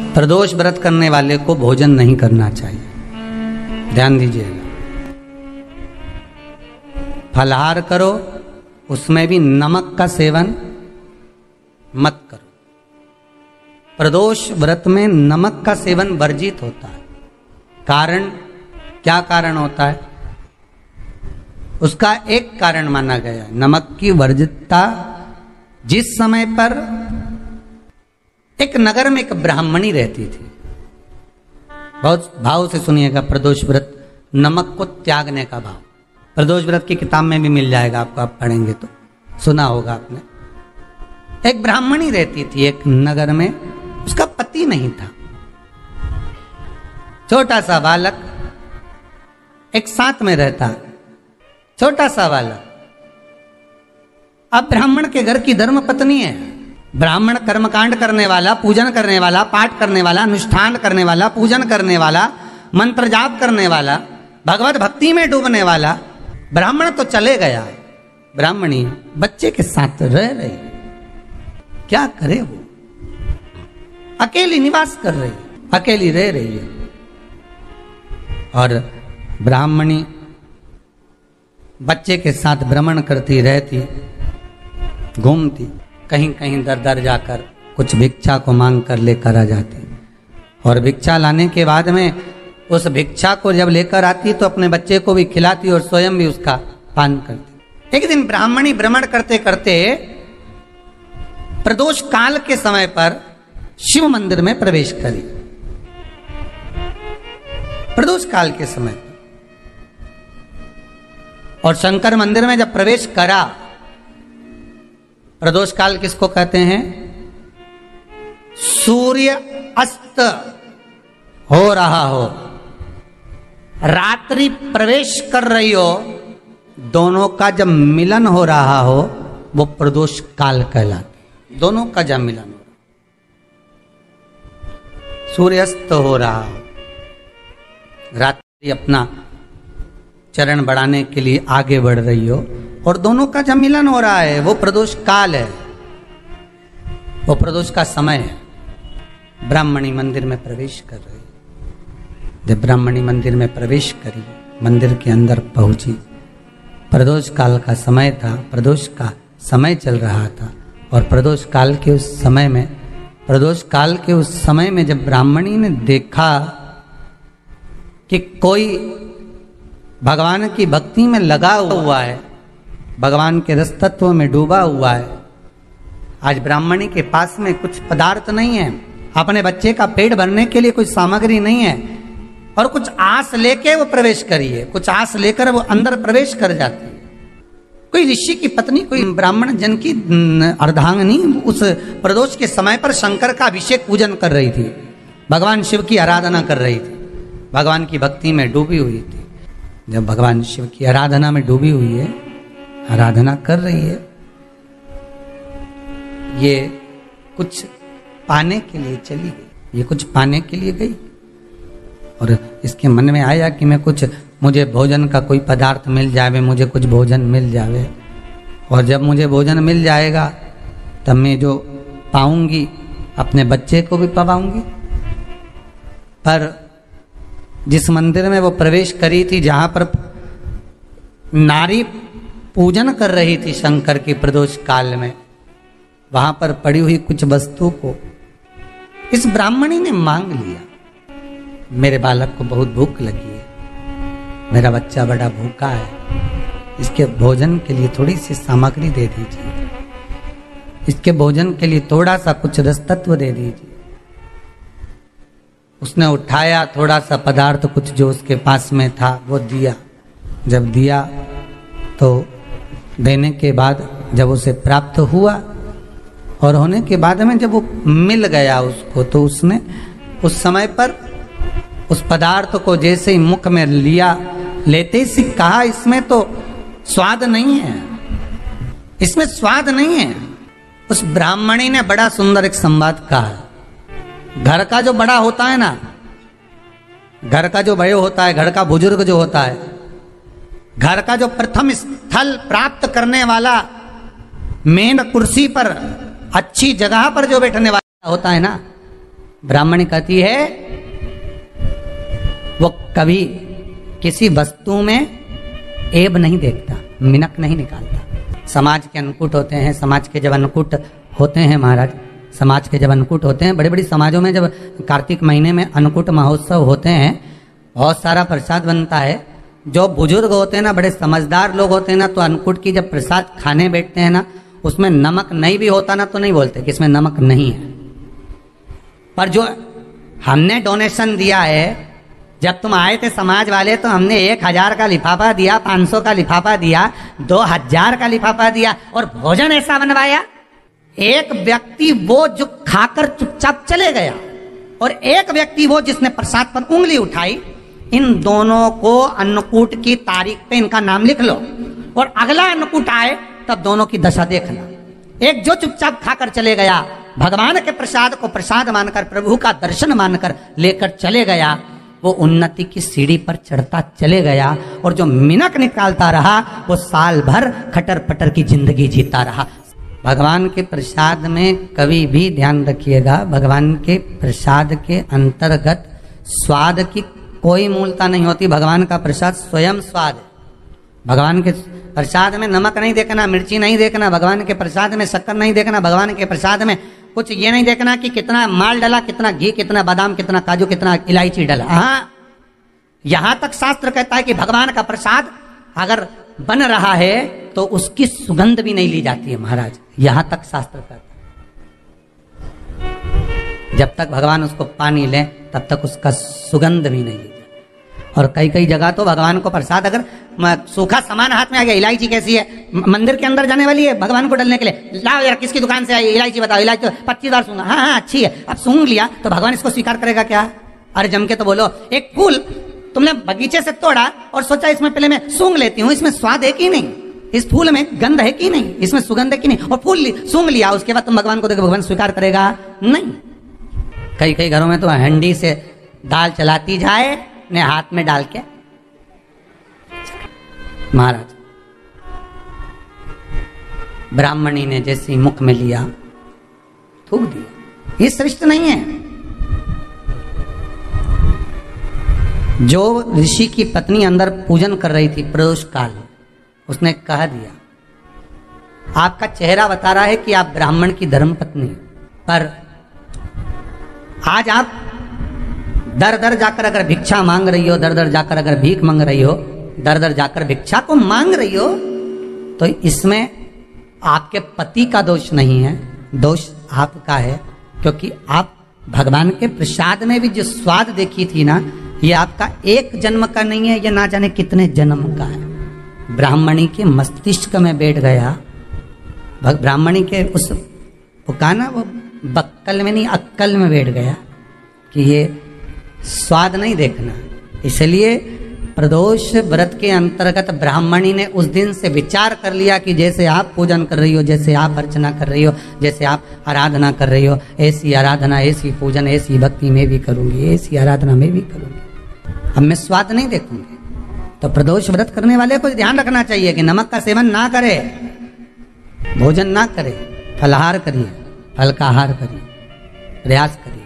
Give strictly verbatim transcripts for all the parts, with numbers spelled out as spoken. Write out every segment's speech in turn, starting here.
प्रदोष व्रत करने वाले को भोजन नहीं करना चाहिए, ध्यान दीजिएगा। फलाहार करो, उसमें भी नमक का सेवन मत करो। प्रदोष व्रत में नमक का सेवन वर्जित होता है। कारण क्या कारण होता है? उसका एक कारण माना गया है, नमक की वर्जितता। जिस समय पर एक नगर में एक ब्राह्मणी रहती थी, बहुत भाव से सुनिएगा, प्रदोष व्रत नमक को त्यागने का भाव। प्रदोष व्रत की किताब में भी मिल जाएगा आपको, आप पढ़ेंगे तो सुना होगा आपने। एक ब्राह्मणी रहती थी एक नगर में, उसका पति नहीं था, छोटा सा बालक एक साथ में रहता, छोटा सा बालक। अब ब्राह्मण के घर की धर्म पत्नी है, ब्राह्मण कर्मकांड करने वाला, पूजन करने वाला, पाठ करने वाला, अनुष्ठान करने वाला, पूजन करने वाला, मंत्र जाप करने वाला, भगवत भक्ति में डूबने वाला। ब्राह्मण तो चले गया, ब्राह्मणी बच्चे के साथ रह रही, क्या करे वो? अकेली निवास कर रही, अकेली रह रही है। और ब्राह्मणी बच्चे के साथ भ्रमण करती रहती, घूमती, कहीं कहीं दर दर जाकर कुछ भिक्षा को मांग कर लेकर आ जाती। और भिक्षा लाने के बाद में उस भिक्षा को जब लेकर आती तो अपने बच्चे को भी खिलाती और स्वयं भी उसका पान करती। एक दिन ब्राह्मणी भ्रमण करते करते प्रदोष काल के समय पर शिव मंदिर में प्रवेश करी। प्रदोष काल के समय पर, और शंकर मंदिर में जब प्रवेश करा, प्रदोष काल किसको कहते हैं? सूर्य अस्त हो रहा हो, रात्रि प्रवेश कर रही हो, दोनों का जब मिलन हो रहा हो वो प्रदोष काल कहलाता। दोनों का जब मिलन हो रहा, सूर्यास्त हो रहा हो, रात्रि अपना चरण बढ़ाने के लिए आगे बढ़ रही हो, और दोनों का जब मिलन हो रहा है वो प्रदोष काल है, वो प्रदोष का समय है। ब्राह्मणी मंदिर में प्रवेश कर रही, जब ब्राह्मणी मंदिर में प्रवेश करी, मंदिर के अंदर पहुंची, प्रदोष काल का समय था, प्रदोष का समय चल रहा था। और प्रदोष काल के उस समय में प्रदोष काल के उस समय में जब ब्राह्मणी ने देखा कि कोई भगवान की भक्ति में लगा हुआ है, भगवान के रस तत्व में डूबा हुआ है, आज ब्राह्मणी के पास में कुछ पदार्थ नहीं है, अपने बच्चे का पेट भरने के लिए कोई सामग्री नहीं है, और कुछ आस लेके वो प्रवेश करी है, कुछ आस लेकर वो अंदर प्रवेश कर जाती है। कोई ऋषि की पत्नी, कोई ब्राह्मण जन की अर्धांगिनी उस प्रदोष के समय पर शंकर का अभिषेक पूजन कर रही थी, भगवान शिव की आराधना कर रही थी, भगवान की भक्ति में डूबी हुई थी। जब भगवान शिव की आराधना में डूबी हुई है, आराधना कर रही है, ये कुछ पाने के लिए चली गई, ये कुछ पाने के लिए गई, और इसके मन में आया कि मैं कुछ, मुझे भोजन का कोई पदार्थ मिल जावे, मुझे कुछ भोजन मिल जावे, और जब मुझे भोजन मिल जाएगा तब मैं जो पाऊंगी अपने बच्चे को भी पवाऊंगी। पर जिस मंदिर में वो प्रवेश करी थी, जहां पर नारी पूजन कर रही थी शंकर की प्रदोष काल में, वहां पर पड़ी हुई कुछ वस्तु को इस ब्राह्मणी ने मांग लिया। मेरे बालक को बहुत भूख लगी है, मेरा बच्चा बड़ा भूखा है, इसके भोजन के लिए थोड़ी सी सामग्री दे दीजिए, इसके भोजन के लिए थोड़ा सा कुछ रस तत्व दे दीजिए। उसने उठाया थोड़ा सा पदार्थ, कुछ जो उसके पास में था वो दिया। जब दिया तो देने के बाद जब उसे प्राप्त हुआ, और होने के बाद में जब वो मिल गया उसको, तो उसने उस समय पर उस पदार्थ को जैसे ही मुख में लिया, लेते ही कहा, इसमें तो स्वाद नहीं है, इसमें स्वाद नहीं है। उस ब्राह्मणी ने बड़ा सुंदर एक संवाद कहा। घर का जो बड़ा होता है ना, घर का जो बड़े होता है, घर का बुजुर्ग जो होता है, घर का जो प्रथम स्थल प्राप्त करने वाला, मेन कुर्सी पर, अच्छी जगह पर जो बैठने वाला होता है ना, ब्राह्मणी कहती है वो कभी किसी वस्तु में ऐब नहीं देखता, मिनक नहीं निकालता। समाज के अन्नकूट होते हैं, समाज के जब अन्नकूट होते हैं महाराज, समाज के जब अन्नकूट होते हैं, बड़ी बड़ी समाजों में जब कार्तिक महीने में अन्नकूट महोत्सव होते हैं, बहुत सारा प्रसाद बनता है। जो बुजुर्ग होते हैं ना, बड़े समझदार लोग होते हैं ना, तो अन्नकूट की जब प्रसाद खाने बैठते हैं ना, उसमें नमक नहीं भी होता ना तो नहीं बोलते कि इसमें नमक नहीं है। पर जो हमने डोनेशन दिया है, जब तुम आए थे समाज वाले तो हमने एक हजार का लिफाफा दिया, पांच सौ का लिफाफा दिया, दो हजार का लिफाफा दिया और भोजन ऐसा बनवाया। एक व्यक्ति वो जो खाकर चुपचाप चले गया और एक व्यक्ति वो जिसने प्रसाद पर उंगली उठाई। इन दोनों को अन्नकूट की तारीख पे इनका नाम लिख लो और अगला अन्नकूट आए तब दोनों की दशा देखना। एक जो चुपचाप खाकर चले गया, भगवान के प्रसाद को प्रसाद मानकर, प्रभु का दर्शन मानकर लेकर चले गया, वो उन्नति की सीढ़ी पर चढ़ता चले गया। और जो मिनक निकालता रहा वो साल भर खटर पटर की जिंदगी जीता रहा। भगवान के प्रसाद में कभी भी ध्यान रखिएगा, भगवान के प्रसाद के अंतर्गत स्वाद की कोई मूलता नहीं होती। भगवान का प्रसाद स्वयं स्वाद है। भगवान के प्रसाद में नमक नहीं देखना, मिर्ची नहीं देखना, भगवान के प्रसाद में शक्कर नहीं देखना, भगवान के प्रसाद में कुछ ये नहीं देखना कि कितना माल डला, कितना घी, कितना बादाम, कितना काजू, कितना इलायची डला। हाँ, यहां तक शास्त्र कहता है कि भगवान का प्रसाद अगर बन रहा है तो उसकी सुगंध भी नहीं ली जाती है महाराज। यहां तक शास्त्र कहता है जब तक भगवान उसको पानी ले तब तक उसका सुगंध भी नहीं ली जाती। और कई कई जगह तो भगवान को प्रसाद अगर सूखा सामान हाथ में आ गया, इलायची कैसी है, मंदिर के अंदर जाने वाली है भगवान को डालने के लिए, लाओ यार किसकी दुकान से आई इलायची बताओ, इलायची तो पच्चीस बार सूंघा, हाँ हाँ अच्छी है। अब सूंघ लिया तो भगवान इसको स्वीकार करेगा क्या? अरे जम के तो बोलो। एक फूल तुमने बगीचे से तोड़ा और सोचा इसमें पहले मैं सूंघ लेती हूँ, इसमें स्वाद है कि नहीं, इस फूल में गंध है कि नहीं, इसमें सुगंध है कि नहीं, और फूल सूंघ लिया, उसके बाद तुम भगवान को देखो, भगवान स्वीकार करेगा नहीं। कई कई घरों में तो हंडी से दाल चलाती जाए ने हाथ में डाल के। महाराज ब्राह्मणी ने जैसे मुख में लिया थूक दिया। ये श्रेष्ठ नहीं है। जो ऋषि की पत्नी अंदर पूजन कर रही थी प्रदोष काल, उसने कह दिया, आपका चेहरा बता रहा है कि आप ब्राह्मण की धर्म पत्नी, पर आज आप दर दर जाकर अगर भिक्षा मांग रही हो, दर दर जाकर अगर भीख मांग रही हो, दर दर जाकर भिक्षा को मांग रही हो, तो इसमें आपके पति का दोष नहीं है, दोष आपका है। क्योंकि आप भगवान के प्रसाद में भी जो स्वाद देखी थी ना, ये आपका एक जन्म का नहीं है, ये ना जाने कितने जन्म का है। ब्राह्मणी के मस्तिष्क में बैठ गया, ब्राह्मणी के उस वो कहा ना, वो बक्कल में नहीं अक्कल में बैठ गया कि ये स्वाद नहीं देखना। इसलिए प्रदोष व्रत के अंतर्गत ब्राह्मणी ने उस दिन से विचार कर लिया कि जैसे आप पूजन कर रही हो, जैसे आप अर्चना कर रही हो, जैसे आप आराधना कर रही हो, ऐसी आराधना, ऐसी पूजन, ऐसी भक्ति में भी करूंगी, ऐसी आराधना में भी करूंगी। अब मैं स्वाद नहीं देखूंगी। तो प्रदोष व्रत करने वाले को ध्यान रखना चाहिए कि नमक का सेवन ना करे, भोजन ना करे, फलाहार करिए, फल का आहार करिए, प्रयास करिए।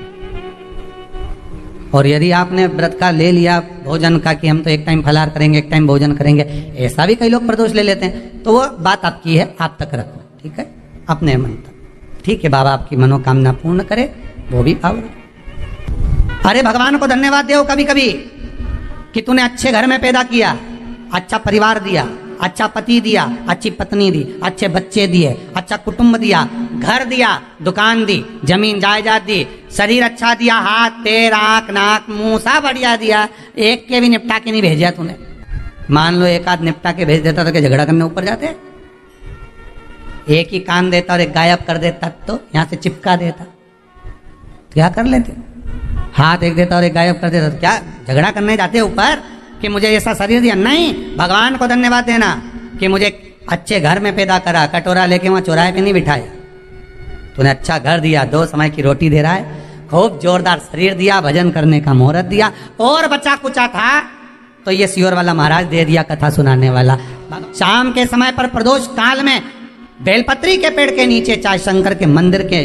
और यदि आपने व्रत का ले लिया भोजन का कि हम तो एक टाइम फलाहार करेंगे, एक टाइम भोजन करेंगे, ऐसा भी कई लोग प्रदोष ले लेते हैं, तो वो बात आपकी है, आप तक रखो, ठीक है, अपने मन तक। ठीक है, बाबा आपकी मनोकामना पूर्ण करे, वो भी पावर। अरे भगवान को धन्यवाद दो कभी कभी कि तूने अच्छे घर में पैदा किया, अच्छा परिवार दिया, अच्छा पति दिया, अच्छी पत्नी दी, अच्छे बच्चे दिए, अच्छा कुटुंब दिया, घर दिया, दुकान दी, जमीन जायदाद दी, शरीर अच्छा दिया, हाथ पैर आंख नाक मुंह सब बढ़िया दिया, एक के भी निपटा के नहीं भेजा तूने। मान लो एक आध निपटा के भेज देता तो क्या झगड़ा करने ऊपर जाते? एक ही कान देता और एक गायब कर देता तो यहां से चिपका देता, क्या कर लेते? हाथ एक देता और एक गायब कर देता तो क्या झगड़ा करने जाते ऊपर कि मुझे ऐसा शरीर दिया? नहीं, भगवान को धन्यवाद देना कि मुझे अच्छे घर में पैदा करा, कटोरा लेके वहां चौराहे पे नहीं बिठाया, तूने अच्छा घर दिया, दो समय की रोटी दे रहा है, खूब जोरदार शरीर दिया, भजन करने का मुहूर्त दिया, और बचा कुचा था तो ये सियोर वाला महाराज दे दिया, कथा सुनाने वाला। शाम के समय पर प्रदोष काल में बेलपत्री के पेड़ के नीचे, चाहे शंकर के मंदिर के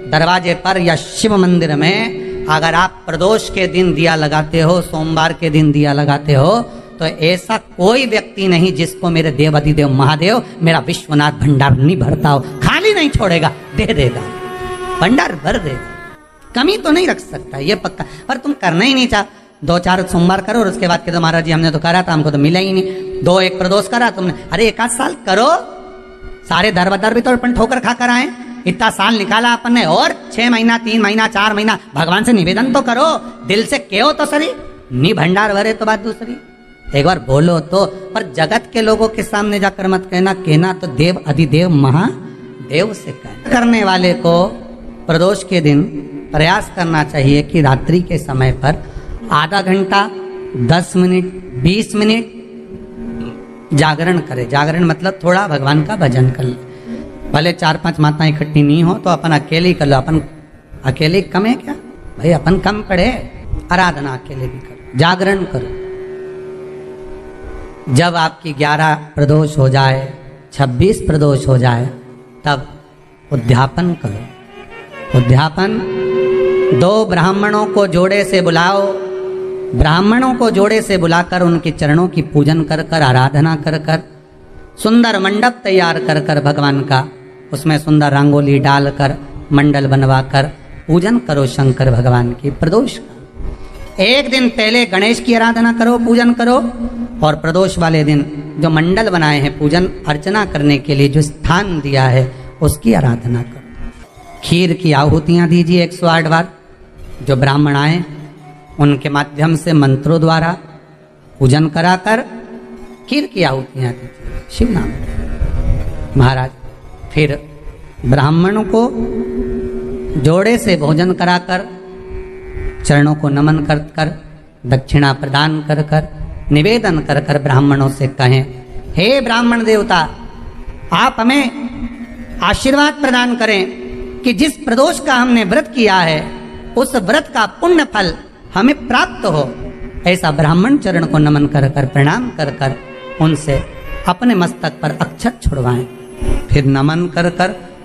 दरवाजे पर या शिव मंदिर में अगर आप प्रदोष के दिन दिया लगाते हो, सोमवार के दिन दिया लगाते हो, तो ऐसा कोई व्यक्ति नहीं जिसको मेरे देव अधिदेव महादेव मेरा विश्वनाथ भंडार नहीं भरता हो। खाली नहीं छोड़ेगा, दे देगा, भंडार भर देगा, कमी तो नहीं रख सकता, ये पक्का। पर तुम करना ही नहीं चाह, दो चार सोमवार करो और उसके बाद के तो महाराज जी हमने तो करा था, हमको तो मिला ही नहीं। दो एक प्रदोष करा तुमने, अरे एक आध साल करो, सारे दर बदर भी तो अपन ठोकर खा कर आए, इतना साल निकाला अपन ने, और छह महीना तीन महीना चार महीना भगवान से निवेदन तो करो, दिल से कहो तो सही, नी भंडार भरे तो बात दूसरी, एक बार बोलो तो। पर जगत के लोगों के सामने जाकर मत कहना, कहना तो देव अधिदेव महादेव से कहना। करने वाले को प्रदोष के दिन प्रयास करना चाहिए कि रात्रि के समय पर आधा घंटा, दस मिनट, बीस मिनट जागरण करे। जागरण मतलब थोड़ा भगवान का भजन कर ले, भले चार पांच माताएं इकट्ठी नहीं हो तो अपन अकेले ही कर लो। अपन अकेले कम है क्या भाई, अपन कम पड़े, आराधना अकेले भी करो, जागरण करो। जब आपकी ग्यारह प्रदोष हो जाए, छब्बीस प्रदोष हो जाए, तब उद्यापन करो। उद्यापन, दो ब्राह्मणों को जोड़े से बुलाओ, ब्राह्मणों को जोड़े से बुलाकर उनके चरणों की पूजन कर कर, आराधना कर कर, सुंदर मंडप तैयार कर कर भगवान का, उसमें सुंदर रंगोली डालकर, मंडल बनवाकर पूजन करो शंकर भगवान की प्रदोष का। एक दिन पहले गणेश की आराधना करो, पूजन करो, और प्रदोष वाले दिन जो मंडल बनाए हैं पूजन अर्चना करने के लिए, जो स्थान दिया है उसकी आराधना करो। खीर की आहुतियां दीजिए एक सौ आठ बार, जो ब्राह्मण आए उनके माध्यम से मंत्रों द्वारा पूजन कराकर खीर की आहुतियां दीजिए शिव नाम महाराज। फिर ब्राह्मणों को जोड़े से भोजन कराकर, चरणों को नमन कर कर, दक्षिणा प्रदान कर कर, निवेदन कर कर ब्राह्मणों से कहें, हे ब्राह्मण देवता, आप हमें आशीर्वाद प्रदान करें कि जिस प्रदोष का हमने व्रत किया है उस व्रत का पुण्य फल हमें प्राप्त हो। ऐसा ब्राह्मण चरण को नमन कर कर, प्रणाम कर कर उनसे अपने मस्तक पर अक्षत छुड़वाएं। फिर नमन कर कर